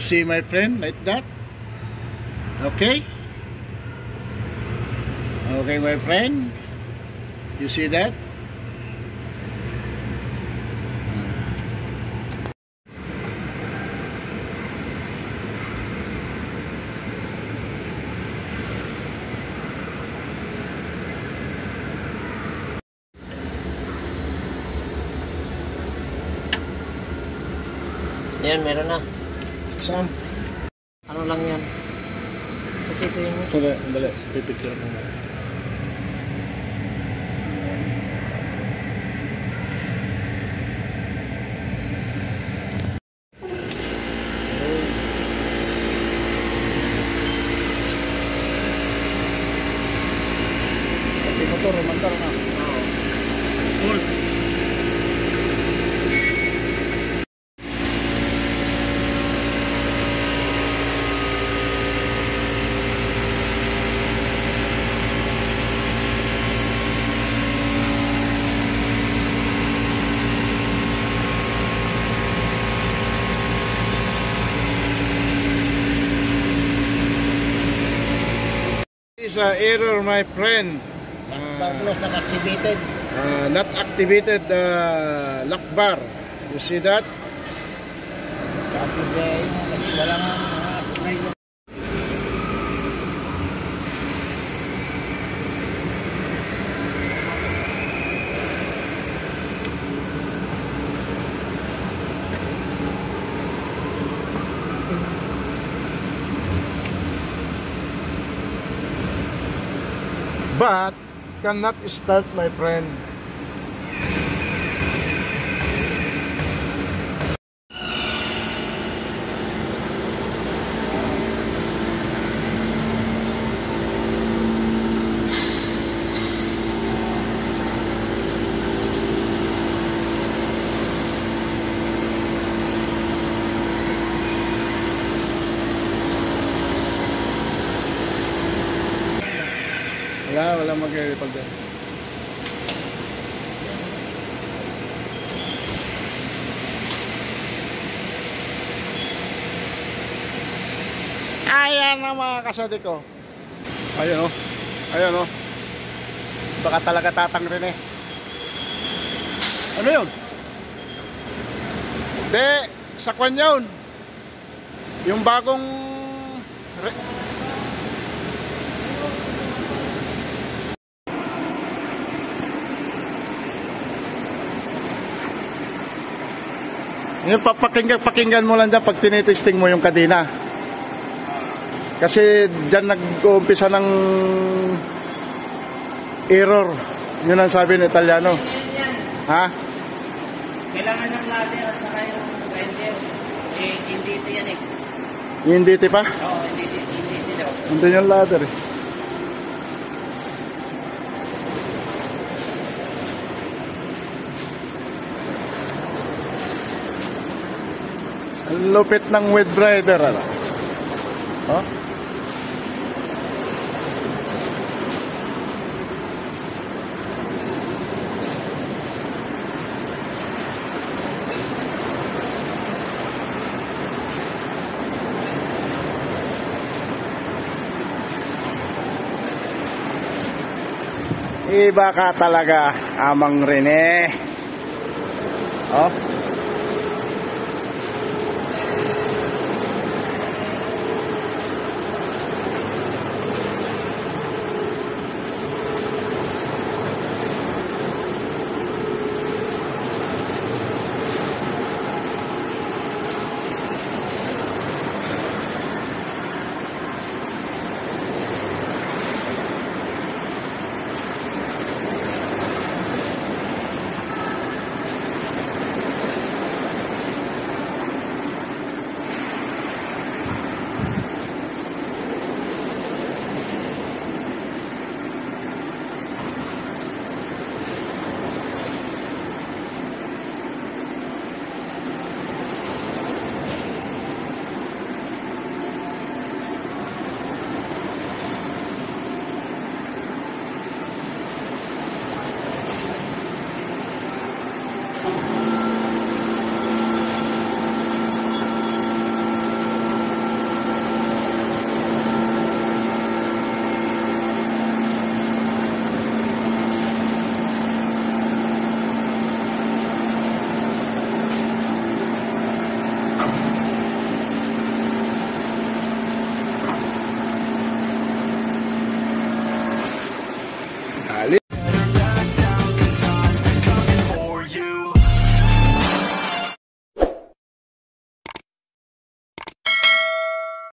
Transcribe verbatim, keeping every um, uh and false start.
see my friend like that? Okay? Okay, my friend? You see that? Yan, meron na. Saan? Ano lang yan? Kasi ito yung... Sandali, sandali. Pipicture mo. Pati motor, mantar na. Oo. Full. Is a error, my friend. Uh, not activated. Uh, not activated the uh, lock bar. You see that? Tapos eh, kasi wala nga mga but cannot start, my friend. Wala, wala mag-repag din. Ayan na mga kasadi ko. Ayan o. Ayan o. Baka talaga tatang rin eh. Ano yun? Hindi, sa kwan yun. Yung bagong... Yung papakinggan, pakinggan mo lang dyan pag tinitesting mo yung kadena. Kasi dyan nag-uumpisa ng error. Yun ang sabi ng Italiano. Ha? Kailangan ng ladder at saka yung grinder. Eh, hindi ito yan eh. Hindi ito pa? Oo, hindi ito. Hindi ito. Hindi yung ladder eh. Ang lupit ng wet rider, ano? Oh? Iba ka talaga, Amang Rene. Oh?